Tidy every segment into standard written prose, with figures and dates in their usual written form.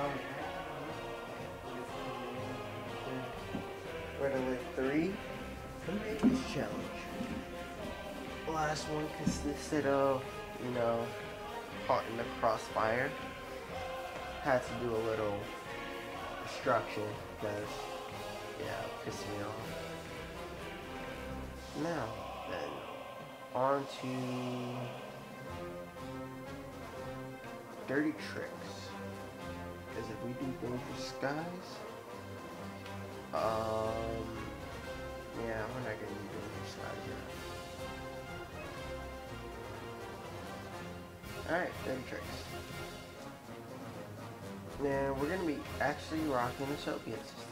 We're gonna live 3 to make this challenge. The last one consisted of, you know, caught in the crossfire. Had to do a little destruction because, yeah, it pissed me off. Now, then, on to dirty tricks. Because if we do dangerous skies, yeah, we're not gonna do dangerous skies yet. Alright, dirty tricks. Now, we're gonna be actually rocking the Soviets this time.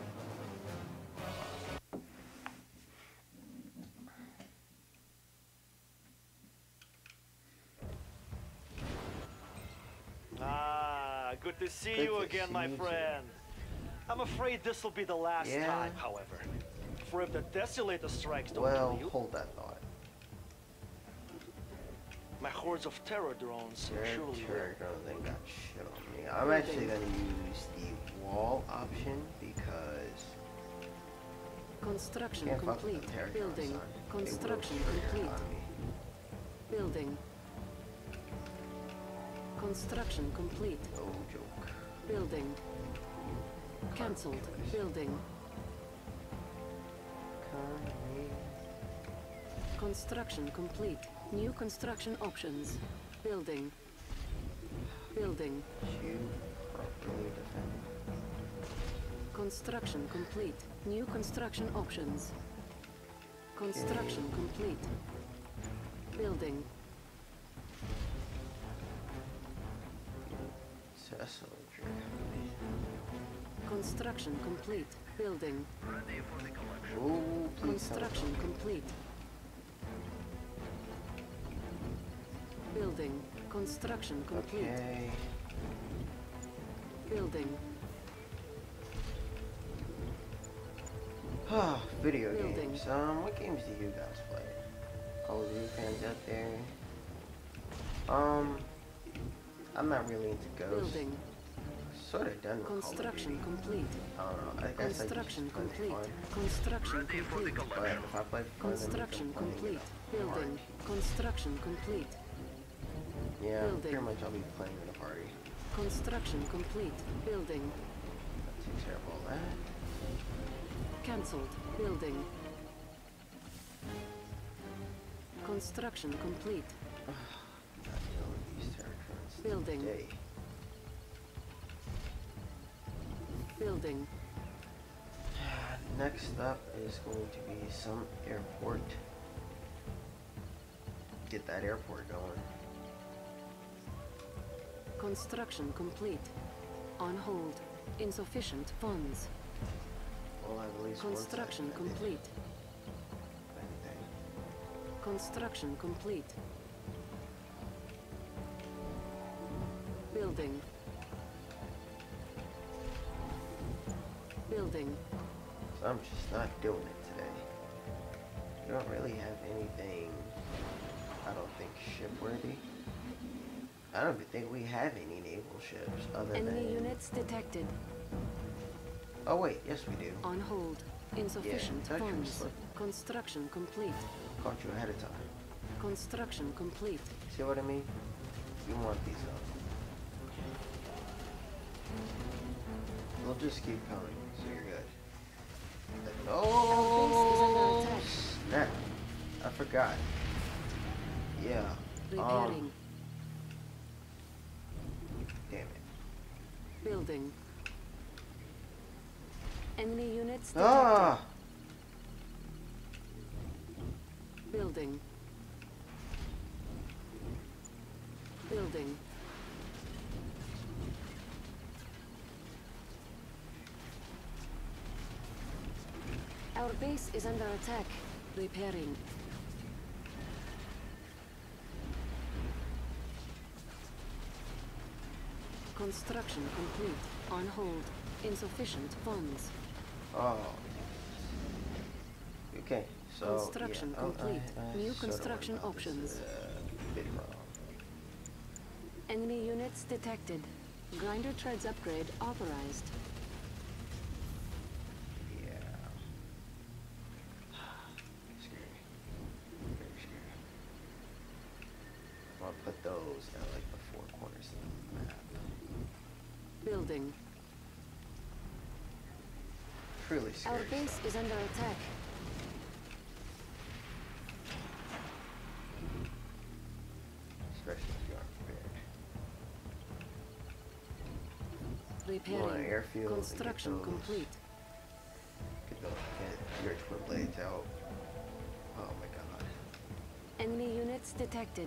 Good to see you again, my friend. I'm afraid this will be the last time, however. For if the Desolator strikes don't kill you... hold that thought. My hordes of terror drones surely terror drones ain't got shit on me. I'm actually gonna use the wall option because... Construction complete. Building. Construction complete. Building. Construction complete. No joke. Building. Cancelled. Building. Construction complete. New construction options. Building. Building. Construction complete. New construction options. Construction complete. Building. Construction complete. Building. Construction complete. Building. Construction complete. Okay. Building. Video games. What games do you guys play? Call of Duty fans out there? I'm not really into Ghosts. Building. Sort of done with Construction Call of Duty. complete. I don't know. I guess Construction I just complete. fun. Construction complete. But if I play fun, Construction complete. Building. Construction complete. Yeah, Building. pretty much I'll be playing in a party. Construction complete. Building. That takes care of all that. Cancelled. Building. Construction complete. Not dealing with these territories Building. today. Building. Next up is going to be some airport. Get that airport going. Construction complete. On hold. Insufficient funds. Well, I at least Construction complete. Anything. Construction complete. Building. Building. So I'm just not doing it today. You don't really have anything, I don't think, ship-worthy. I don't even think we have any naval ships other Enemy than... units detected. Oh wait, yes we do. On hold. Insufficient that actually funds. slipped. Construction complete. Caught you ahead of time. Construction complete. See what I mean? You want these up. They'll just keep coming, so you're good. Oh, snap. I forgot. Yeah. Repairing. Damn it. Building. Enemy units detected. Ah! Building. Building. Our base is under attack. Repairing. Construction complete. On hold. Insufficient funds. Oh. Okay, so Construction yeah, complete. New sorta construction went about this, options. bit wrong. Enemy units detected. Grinder treads upgrade authorized. Yeah. Scary. Very scary. I'll put those at like the four corners of the map. Building. Truly scary. Our base stuff. is under attack. Especially if you aren't prepared. Repairing. Airfield Construction complete. Get your twin blades out. Oh my god. Enemy units detected.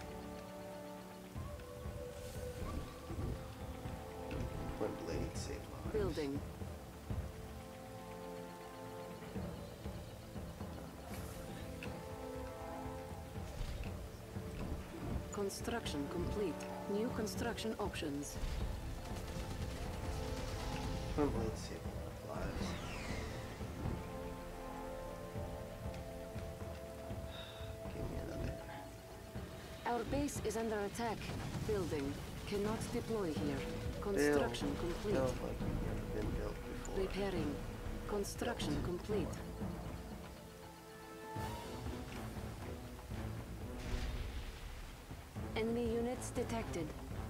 Twin blades save lives. Building. Construction complete. New construction options. Twin blades save lives. Give me another. Our base is under attack. Building. Cannot deploy here. Construction complete. Build like you've never been built before. Repairing. Construction complete. Enemy units detected.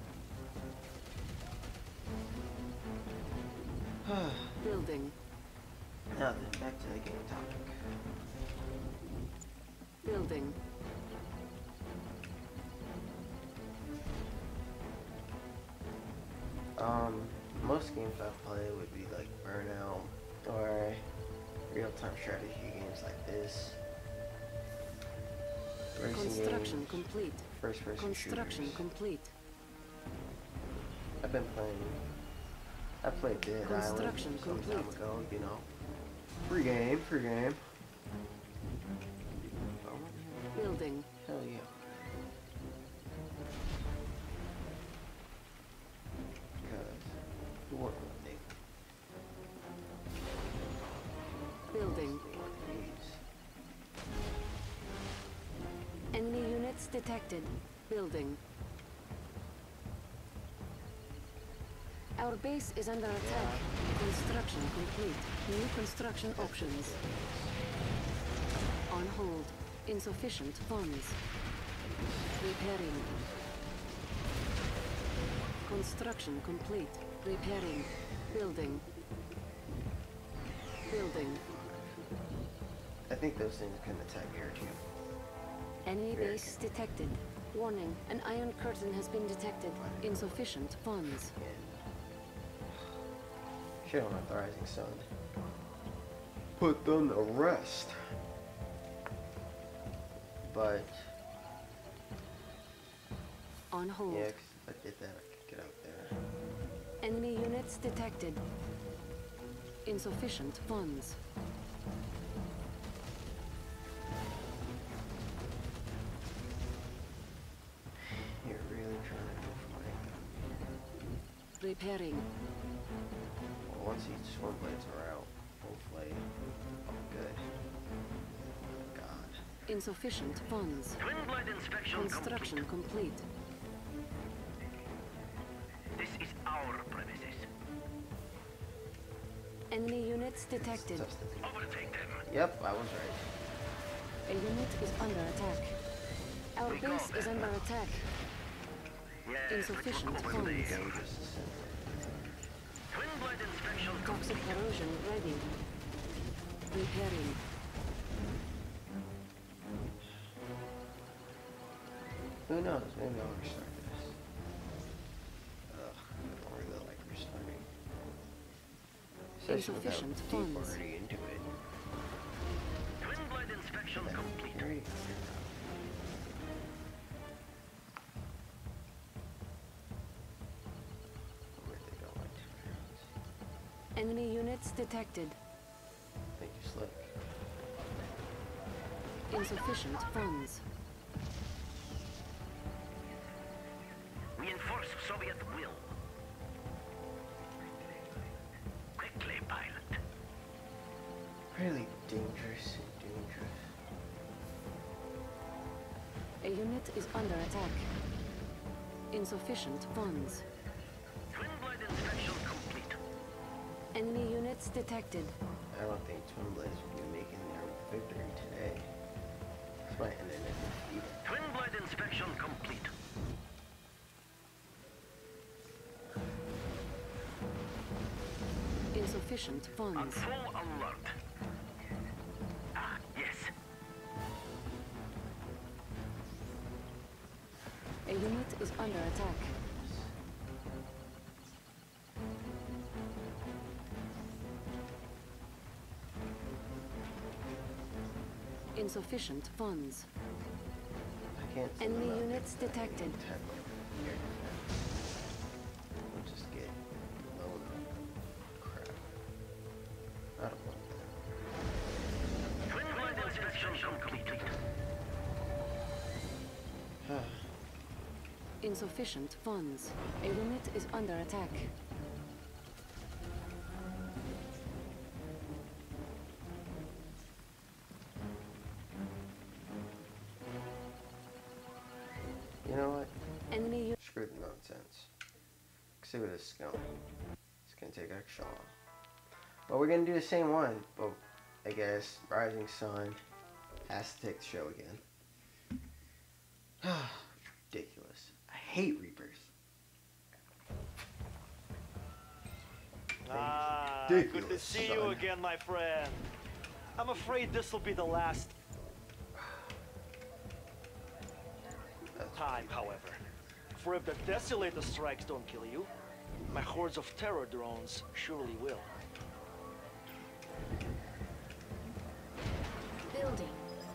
Building. Now then, back to the game topic. Building. Most games I play would be like Burnout or real-time strategy games like this. Racing Construction games, complete. first-person Construction shooters. complete. I've been playing. I played Dead Island Construction some time complete. ago, you know. Free game, free game. Building. Hell yeah. Because you work with me. Building. Enemy units detected. Building. Our base is under attack. Construction complete. New construction options. On hold. Insufficient funds. Repairing. Construction complete. Repairing. Building. Building. I think those things can attack air too. Enemy base detected. Warning, an iron curtain has been detected. Insufficient funds. Shit on the rising sun. Put them to rest. But On hold. yeah, 'cause if I did that, I could get out there. Enemy units detected. Insufficient funds. You're really trying to go for it. Repairing. Well, once these swim blades are out, hopefully I'm good. God. Insufficient funds. Twin blade inspection Construction complete. This is our premises. Enemy units detected. Tough to do. Overtake them. Yep, I was right. A unit is under attack. Our base is under attack. Yes, Insufficient let's look over funds. there. Dangerous to send. Twin blade inspection Toxic complete. corrosion ready. Repairing. Who knows? Maybe I'll restart this. Ugh, I don't really like restarting. Especially without Insufficient deep funds. already into it. Twin blade inspection complete. Great. Where'd they go? Like 2 rounds. Enemy units detected. Thank you, Slick. Insufficient funds. We enforce Soviet will. Quickly, pilot. Really dangerous and dangerous. A unit is under attack. Insufficient funds. Twin detected. I don't think Twin Blades will be making their victory today. This might end in a defeat. Twin blade inspection complete. Insufficient On funds. full alert. Ah, yes. A unit is under attack. Insufficient funds. I can't see Enemy them out units there. detected. Air defense. We'll just get blown up. Crap. I don't want Twin blade inspection complete. that. Insufficient funds. A unit is under attack. You know what? Enemy Screw the nonsense. See where this is going. It's gonna take extra long. Well, we're gonna do the same one, but I guess Rising Sun has to take the show again. Ridiculous. I hate Reapers. Ah, good to Ridiculous, see you son. again, my friend. I'm afraid this will be the last time, however. For if the Desolator strikes don't kill you, my hordes of terror drones surely will. building.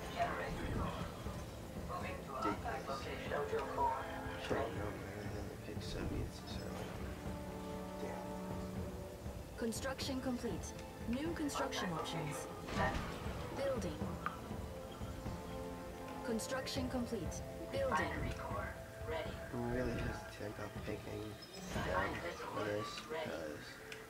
Should have known better than to pick Soviets this early. Damn. Construction complete. New construction options. Building. Construction complete. Building. I'm really hesitant about picking them for this because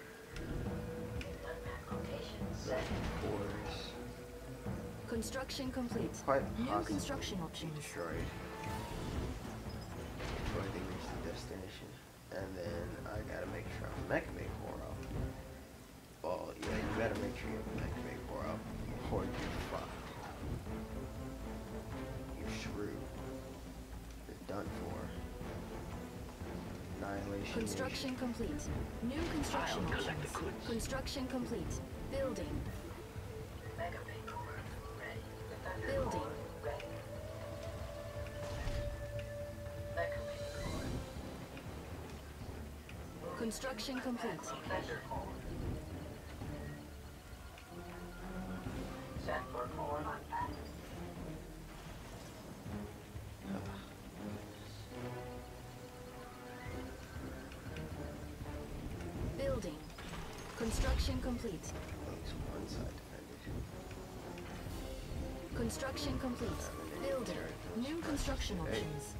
the cores Construction complete. quite New possibly construction be options. destroyed before they reach the destination. And then I gotta make sure I'm Mecha Bay core up. Well, yeah, you gotta make sure you have Mecha Bay core up, or you're fucked. You're screwed. You're done for. Annihilation. Construction complete. New construction I'll collect options. the goods. Construction complete. Building. Building. Construction complete. Building. Construction complete. At least one side defended. Construction complete. Building. New construction options.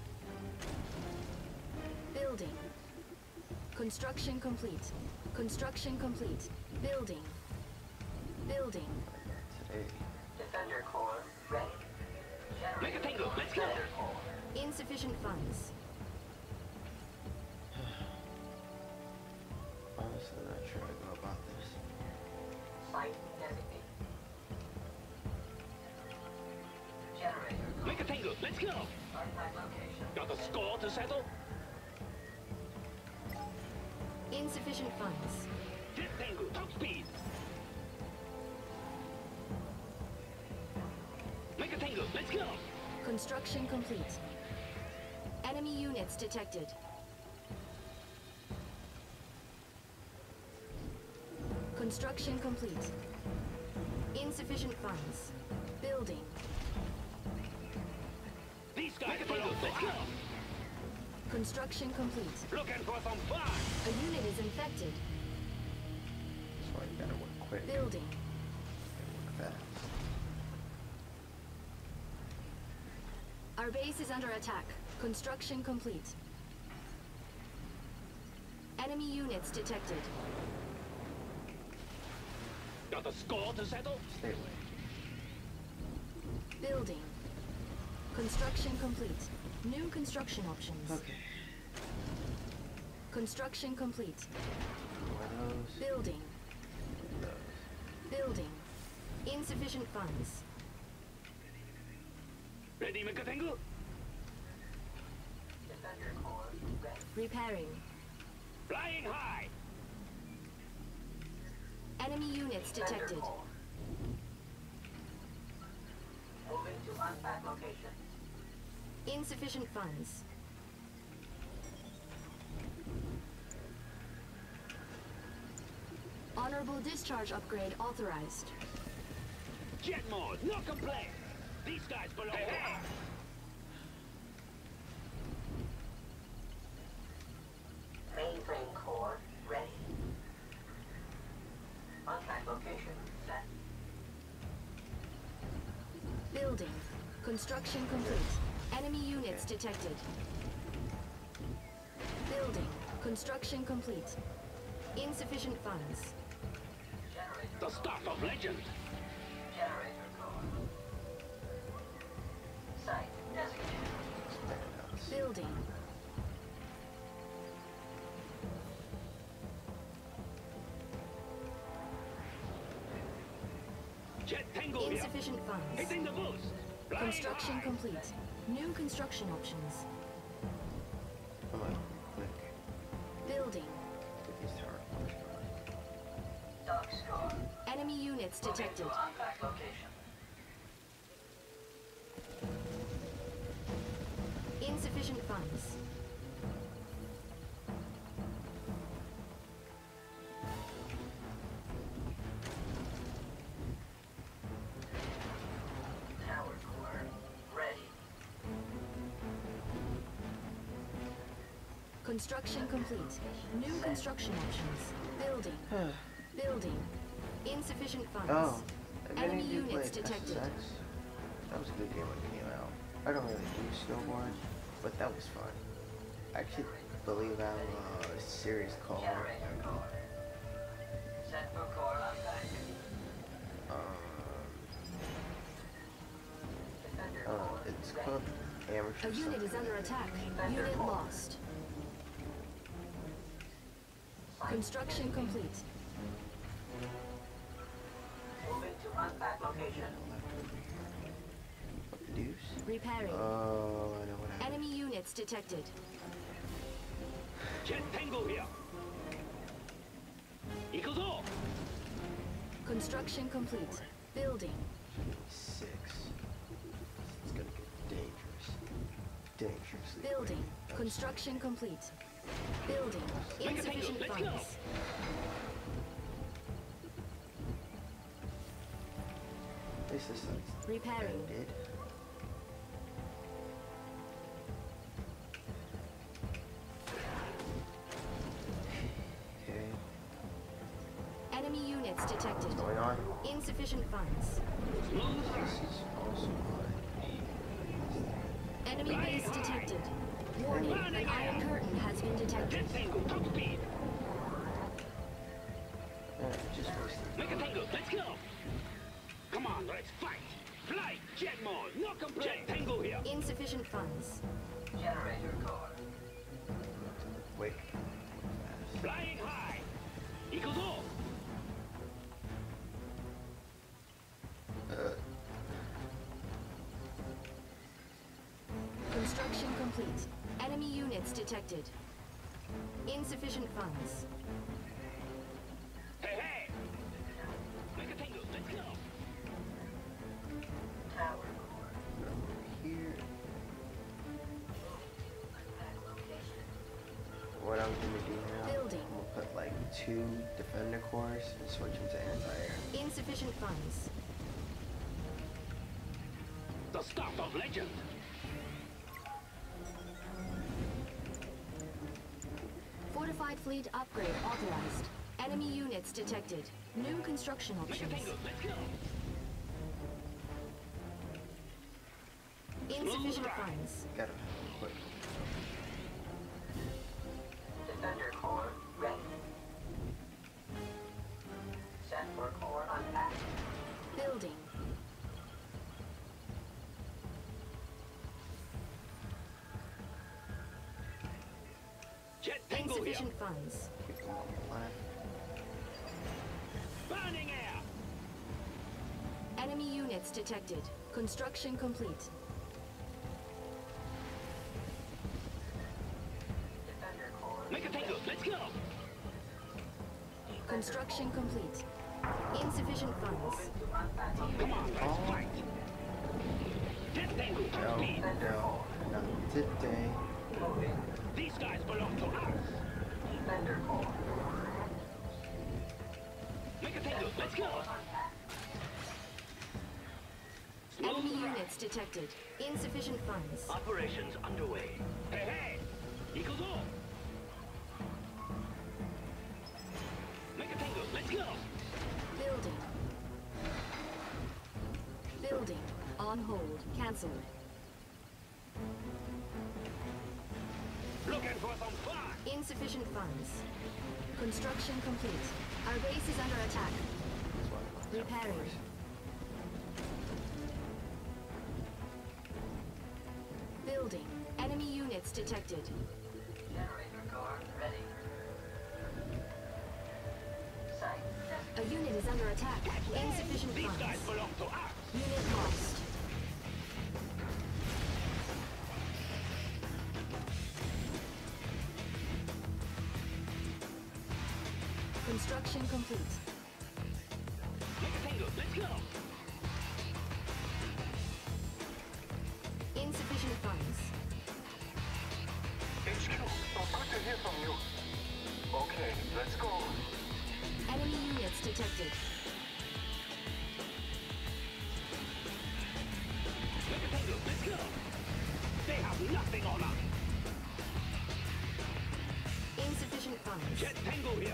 Building. Construction complete. Construction complete. Building. Building. Today. Defender core ready. Make a tango, let's go. Insufficient funds. Honestly, not sure I go about this. Site designate. Generator. Make a tango, let's go. Artifact location. Got a score to settle? Insufficient funds. Jet tango, top speed. Make a tango, let's go. Construction complete. Enemy units detected. Construction complete. Insufficient funds. Building. These guys are on fire. Construction complete. Looking for some fun. A unit is infected. That's why you gotta work quick. Building. Work fast. Our base is under attack. Construction complete. Enemy units detected. Got a score to settle? Stay away. Building. Construction complete. New construction options. Okay. Construction complete. One of those. Building. Those. Building. Insufficient funds. Ready, Mecha Tengu? Repairing. Flying high! Enemy units detected. Moving to unpack location. Insufficient funds. Honorable discharge upgrade authorized. Jet mode, no complaint! These guys belong to us! Mainframe core ready. Unpack location set. Building. Construction complete. Enemy units detected. Building. Construction complete. Insufficient funds. Generator. The stuff of legend! Generator core. Site designated. Building. Jet Tengu here! Insufficient funds. Hitting the boost! Flying Construction high. complete. New construction options. Come on, quick. Building. Get these turrets. Dock score. Enemy units Moving detected. to unpack location. Insufficient funds. Tower core ready. Construction complete. New construction options. Building. Building. Insufficient funds. Oh, I Enemy didn't do units play detected. SSX. That was a good game when it came out. I don't really do snowboard, but that was fun. I actually believe I have a series called Generator core. Set for core unpack. Defender core it's ready. called Amateur. A unit is something. under attack. Unit lost. Construction complete. Moving to unpack location. What the deuce? Repairing. Oh, I know what happened. Enemy units detected. Jet Tengu here! Ikuzo! Construction complete. Building. 6. It's gonna get dangerous. Dangerously. Building. Construction complete. Building. Insufficient Let's go. funds. This is Repairing. ended. Okay, Enemy units detected. what's going on? Insufficient funds. This is also Enemy base detected. Warning, an iron curtain has been detected. Jet Tengu, top speed! just wasted. Mecha Tengu, let's go! Come on, let's fight! Flight! Jet mode, no complaint! Jet Tengu here! Insufficient funds. Generator core. Wait. Flying high! Ikuzo! Construction complete. Enemy units detected. Insufficient funds. Hey, hey! Mecha Tengu, let's go! Tower core. Here. Unpack location. What I'm gonna do now, Building. I'm gonna put like 2 defender cores and switch them to anti-air. Insufficient funds. The stuff of legend! Fortified fleet upgrade authorized. Enemy units detected. New construction Mecha options. Tengu, let's go! Insufficient funds. Gotta quick. Defender core ready. Set for core unpack. Building. Jet Tengu here! Insufficient funds. Keep them on the left. Burning air! units detected. Construction complete. Defender core. Make a tango. Let's go. Construction complete. Insufficient funds. Come on, let's fight. Jet tango. No, Speed. no, not today. These guys belong to us. Defender core. Make a tango. Let's go. Enemy units detected. Insufficient funds. Operations underway. Hey, hey! Eagles all! Make a tango, let's go! Building. Building. On hold. Cancelled. Looking for some fun! Insufficient funds. Construction complete. Our base is under attack. Repairing. Building. Enemy units detected. Generator core ready. Site. A unit is under attack. Insufficient These guys funds. belong to us! Unit lost. Construction complete. Make a tango, let's go! Insufficient funds. HQ, so good to hear from you. Okay, let's go. Enemy units detected. Make a tango, let's go! They have nothing on us! Insufficient funds. Jet tango here!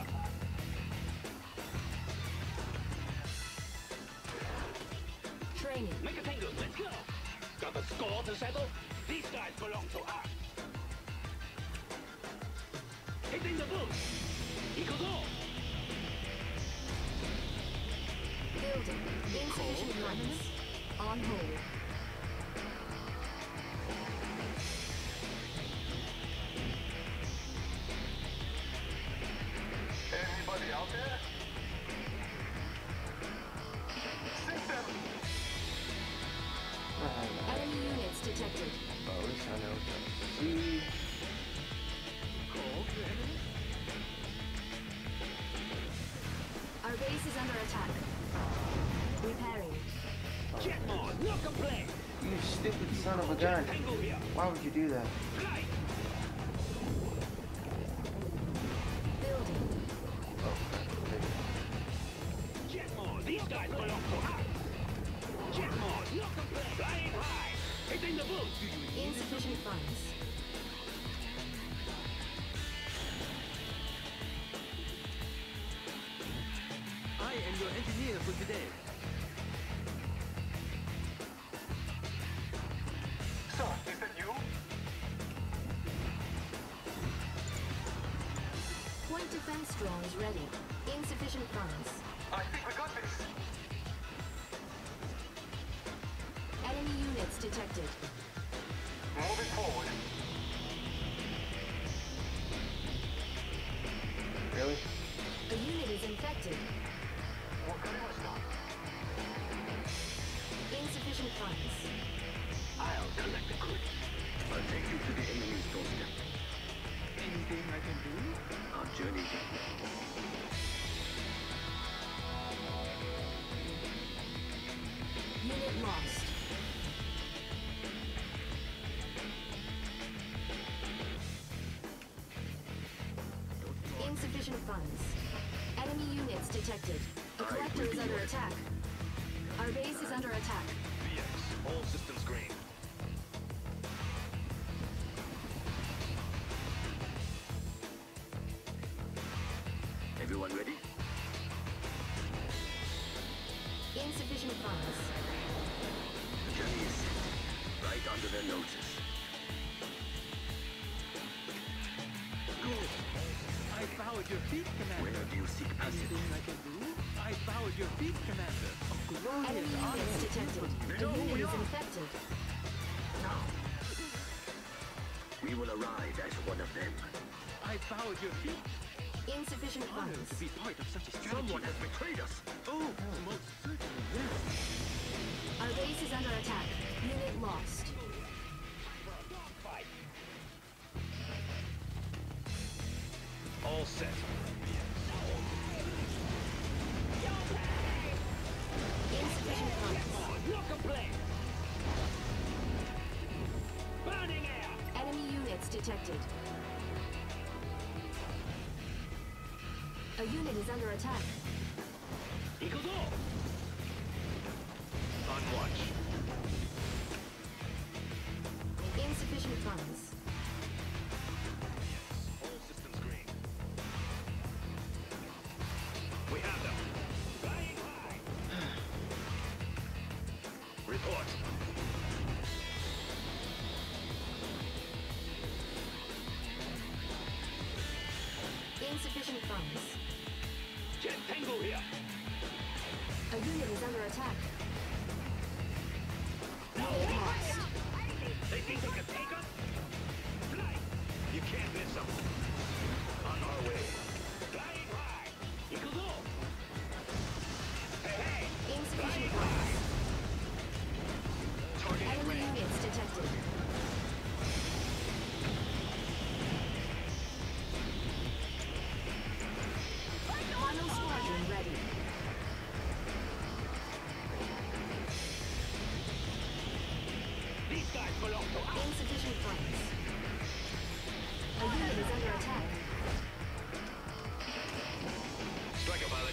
Training. Make a tango, let's go! Got a score to settle? These guys belong to us! Hitting the booth! Eagles all! Building. Insufficient funds. On hold. Anybody out there? Sink them! Enemy units detected. Oh, at least I know what to see. Our base is under attack. Repairing. Jetmon, no complaint! You stupid son of a gun. Tango here! Why would you do that? Fly! Building. Oh, Jetmon, these guys belong to us! Jetmon, no complaint! Flying high! Hitting the booth! Insufficient funds. I am your engineer for today. Sir, is that you? Point defense drone is ready. Insufficient funds. I think we got this. Enemy units detected. Moving forward. really? A unit is infected. Insufficient funds. I'll collect the goods. I'll take you to the enemy's doorstep. Anything I can do? Our journey. Unit lost. Insufficient funds. Enemy units detected. The collector is under attack. Our base is under attack. VX, all systems green. Everyone ready? Insufficient funds. The journey is set. Right under their noses. Good. I bowed your feet, Commander. Where do you seek passage? Anything I can do? I bowed your feet, Commander. A glorious Enemy honor. units detected. The unit is infected. We will arrive as one of them. I bowed your feet. Insufficient Honored funds. to be part of such a strategy. Someone has betrayed us. Oh, most certainly, yes. Our Our base is under attack. Unit lost. All set. Insufficient funds. No complaint. Burning air. Enemy units detected. A unit is under attack. Eagle go. On watch. Insufficient funds. All systems green. We have them. Flying high. Report. Insufficient funds. Jet Tango here. A unit is under attack. Unit lost. They think they can take us? Fly. You can't miss them. On our way. Flying high. Eagle go. Hey, hey. Insufficient funds. Target Enemy ready. units detected. Final squadron ready. These guys belong to us. Insufficient funds. A unit is under attack. Striker pilot.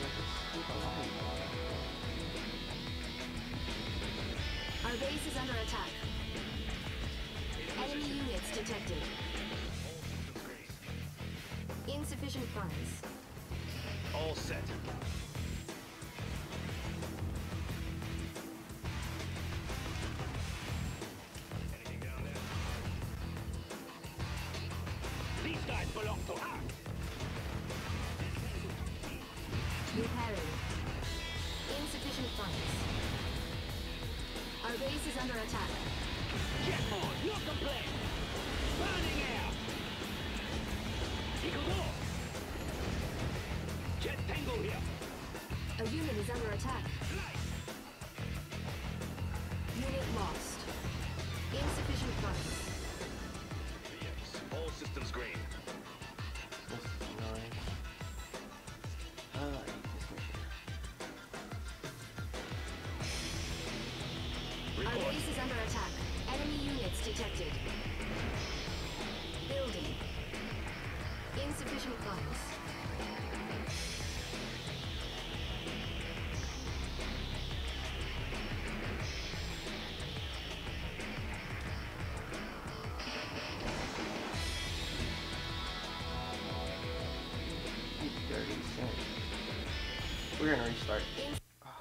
Our base is under attack. Enemy units detected. Insufficient funds. All set. Anything down there? These guys belong to us. Repairing. Insufficient funds. Our base is under attack. Jet mode, no complaint. Burning air. Eagle go. Jet Tango here. A unit is under attack. Fly. Unit lost. Insufficient funds. Yes, all systems green. This is annoying. I hate this mission. Our Report. base is under attack. Enemy units detected. Building. Insufficient funds. You dirty son. We're gonna restart. In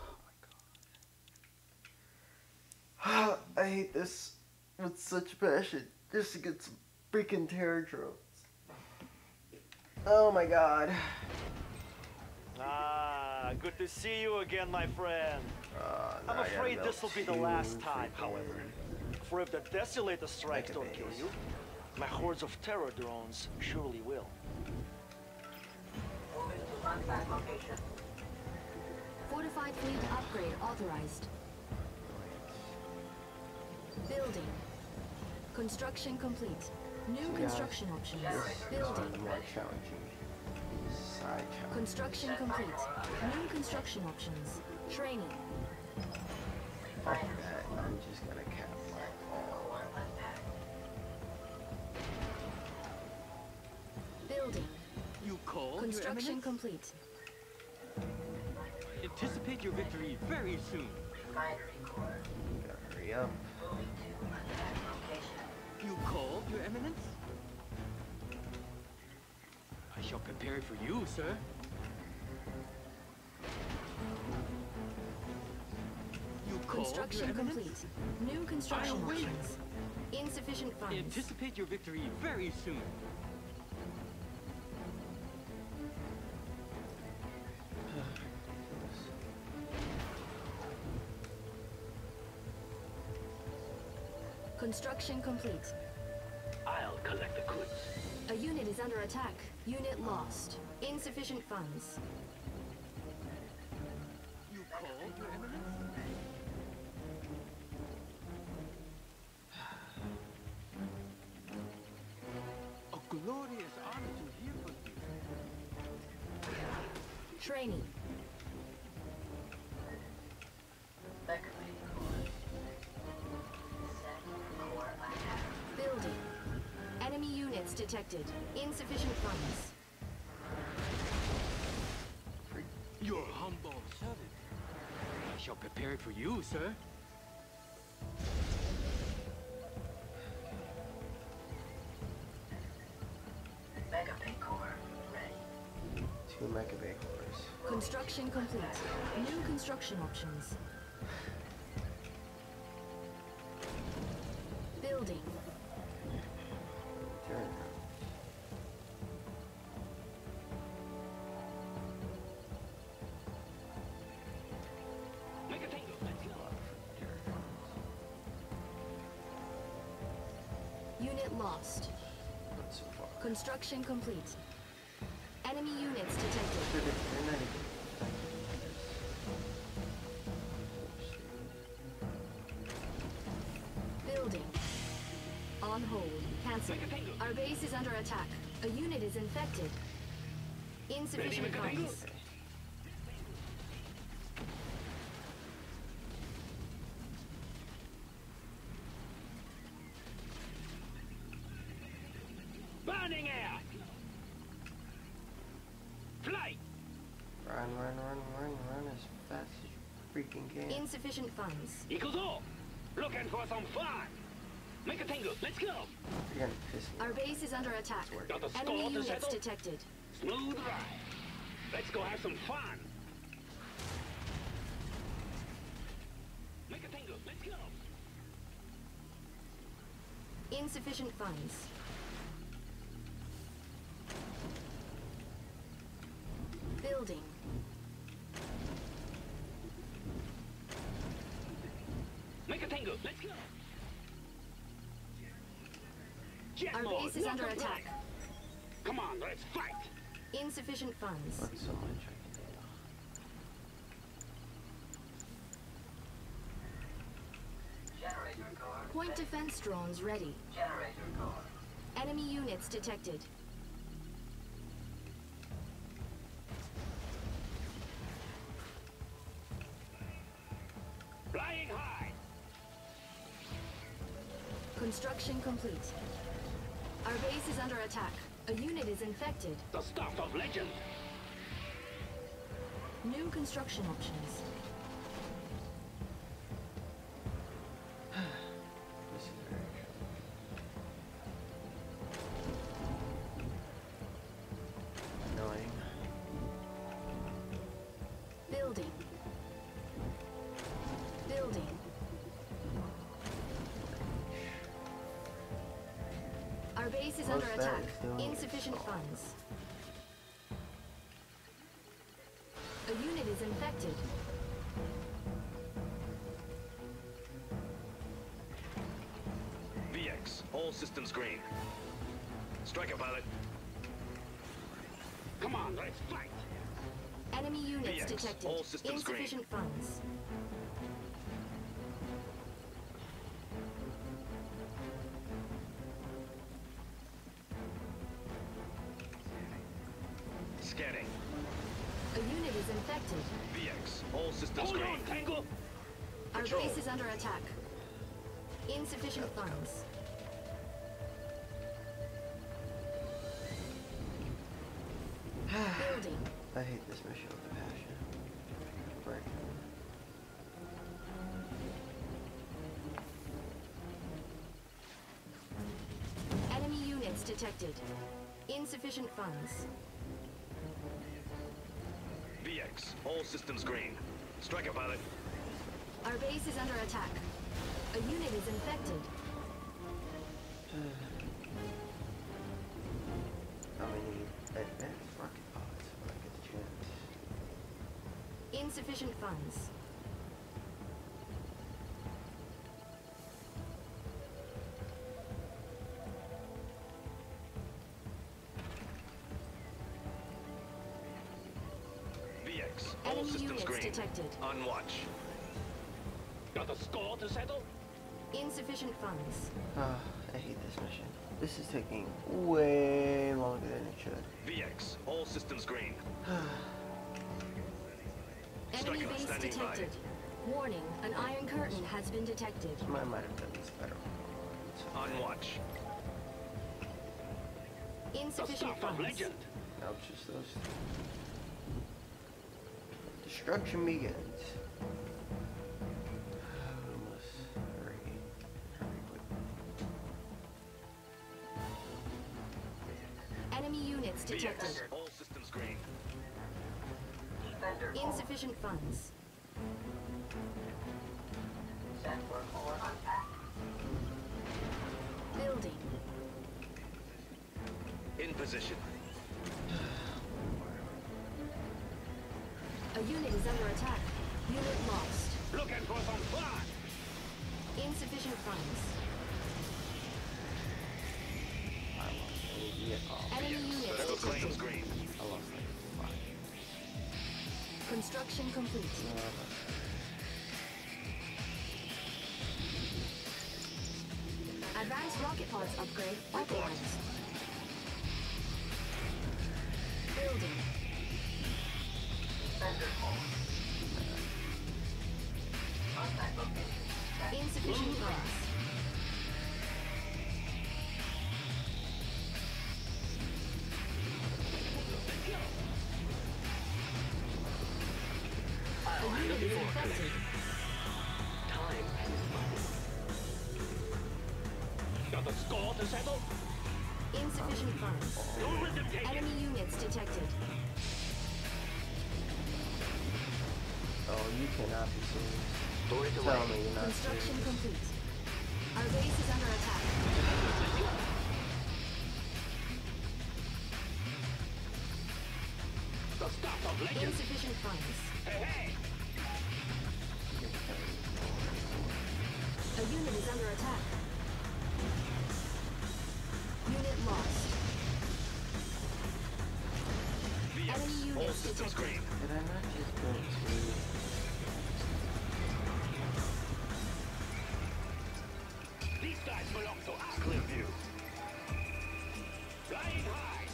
Oh my god. I hate this with such passion. Just to get some freaking terror drones. Oh my god. Ah, good to see you again, my friend. Now I'm I gotta afraid melt this will be the two last time, freaking however. For if the Desolator strikes don't kill Megabase. you, my hordes of terror drones surely will. Moving to contact location. fortified fleet upgrade authorized. Building. Construction complete. New Yeah. construction options. This is Building. the more challenging side challenge. Construction complete. New construction options. Training. Fuck that. I'm just gonna cap my all. Building. You call, Your Construction Eminence? complete. Anticipate your victory very soon. Refinery core. Gotta hurry up. Moving to contact location. You call, Your Eminence? I shall prepare for you, sir. You call, Your Construction Eminence? complete. New construction I'll wait. options. Insufficient funds. Anticipate your victory very soon. Construction complete. I'll collect the goods. A unit is under attack. Unit lost. Insufficient funds. You call, Your Eminence? glorious honor to hear from you. Training. Mega core. Set core ahead. Building. Enemy units detected. Insufficient funds. Your humble servant. I shall prepare it for you, sir. Mega core ready. 2 Mega Bay cores. Construction complete. New construction options. Building. Turn. Make a tango. Let's go. Unit lost. Not so far. Construction complete. Enemy units detected. They're not even Building. On hold. Cancel. Our base is under attack. A unit is infected. Insufficient funds. Burning air. Flight. Run as fast as you freaking can. Insufficient funds. Ikuzo. Looking for some fun. Make a tango. Let's go. You're gonna piss me Our off. base is under attack. Got the Enemy score to units settle? detected. Smooth ride. Let's go have some fun. Make a tango. Let's go. Insufficient funds. Building. Make a tango. Let's go. Jet Our mode, base is not under a attack. break. Come on, let's fight. Insufficient funds. Not so much. Generator core. Point defense drones ready. Generator core. Enemy units detected. Flying high. Construction complete. Our base is under attack. A unit is infected. The stuff of legend. New construction options. This is very annoying. Building. Building. Our base is under Most that attack. is doing is Insufficient solid. funds. A unit is infected. VX, all systems green. Striker pilot. Come on, let's fight. Enemy units VX, detected. all systems green. Insufficient funds. Scanning. A unit is infected. VX, all systems green. Hold on, Tango. Our Control. base is under attack. Insufficient funds. Building. I hate this mission with a passion. Right. Enemy units detected. Insufficient funds. VX, all systems green. Striker pilot. Our base is under attack. A unit is infected. How many advanced rocket pods when I get the chance? Insufficient funds. VX, all Enemy systems units green. detected. On watch. Got a score to settle? Insufficient funds. I hate this mission. This is taking way longer than it should. VX, all systems green. Enemy Striker base standing by. detected. Warning, an iron curtain has been detected. I might have done this better. On watch. Insufficient funds. Now it's just those. Destruction begins. We must hurry. Hurry quick. Enemy units detected. VX, all systems green. Defender Insufficient funds. set for core unpack. Building. In position. A unit is under attack. Unit lost. Looking for some fun. Insufficient funds. I lost any vehicle. Enemy units Vertical claims detected. green. I lost like 5. Construction complete. No, I lost. Advanced rocket pods upgrade authorized. Building. Defender core. Contact location. Insufficient funds. A unit is infected. Time and money. Got the score to settle? Insufficient funds. Enemy units detected. Oh, you cannot be serious. Throw it Tell away. me you're not Construction serious. complete. Our base is under attack. The stuff of legend. Insufficient funds. Hey, hey! A unit is under attack. Unit lost. Enemy VX, all units systems detected. green. Did I not just go to... These guys belong to us. Clear view. Flying high.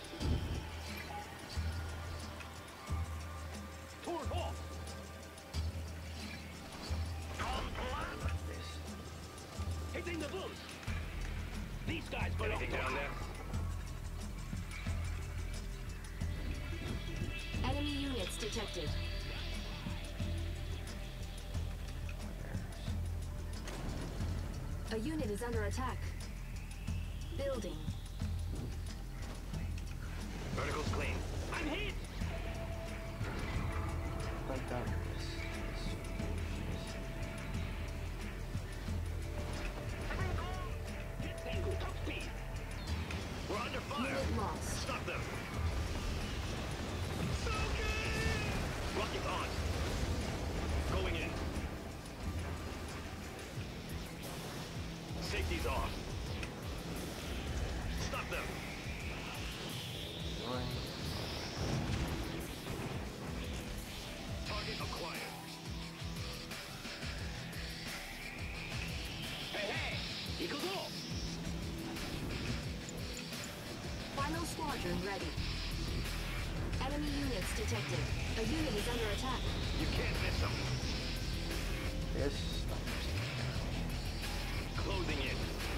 Turn off. this? Hitting the boost. These guys belong to down there? Enemy units detected. A unit is under attack. Building. Vertical's clean. I'm hit. I've done this. Hit tango, top speed. We're under fire. Unit lost. Stop them. Rocket on. Going in. Safety's off. Stop them. Target acquired. Hey, hey! Eagle go! Final squadron ready. Enemy units detected. A unit is under attack. You can't miss them. This. Closing in.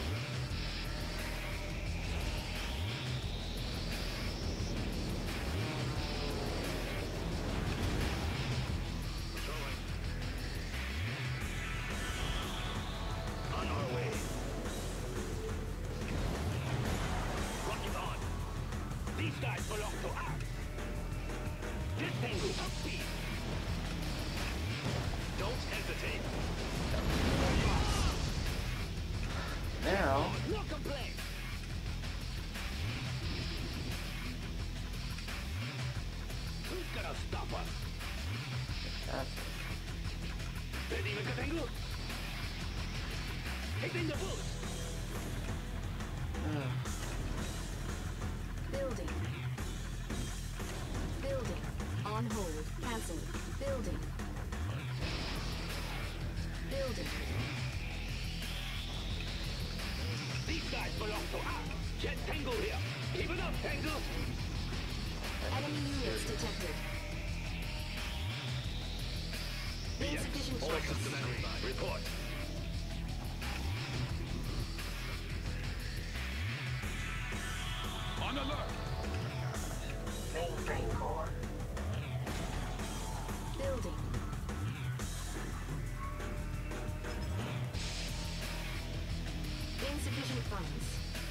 Patrolling. On our way. Rocket on. These guys belong to us. This tango up speed. Don't hesitate. Now, No complaint. Who's gonna stop us? that's Ready, Mekatengu? Hitting the boost. Building. Building. On hold. Cancelled. Building. Building. These guys belong to us. Jet Tangle here. Keep it up, Tangle. Enemy units detected. Insufficient All funds. systems green. Report. On alert. Mainframe core. Building. Insufficient funds.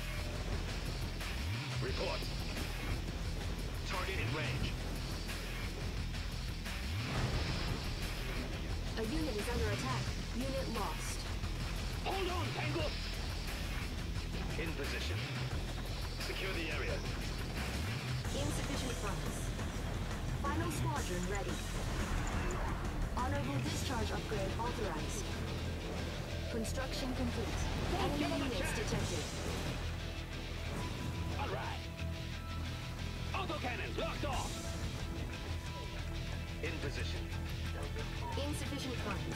Report. Target in range. A unit is under attack. Unit lost. Hold on, Tangle. In position. Secure the area. Insufficient funds. Final squadron ready. Honorable discharge upgrade authorized. Construction complete. Enemy units detected. All right. Autocannons locked off. In position. Insufficient funds.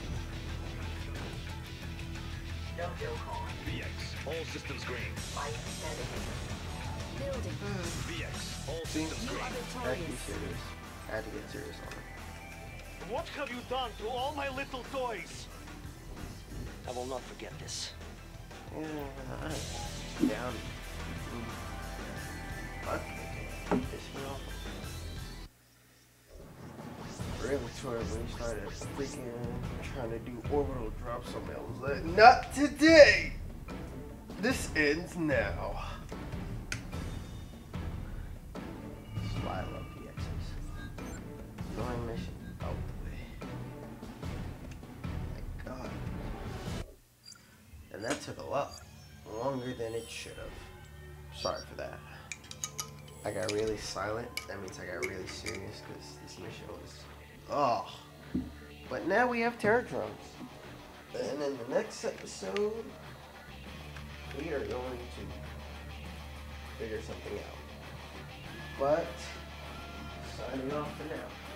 Dojo core. VX. All systems green. Light extended. Building. VX. All See? systems You green. are I had to victorious. be serious. I had to get serious on it. What have you done to all my little toys? I will not forget this. Yeah, I'm down. Fuck. Piss me off. Really swear when he started freaking trying to do orbital drops on me, I was like, not today! This ends now. That's why I love PXs. Going mission out the way. My god. And that took a lot longer than it should have. Sorry for that. I got really silent. That means I got really serious because this mission was... Oh. But now we have terror drums. And in the next episode, we are going to figure something out. But, signing off for now.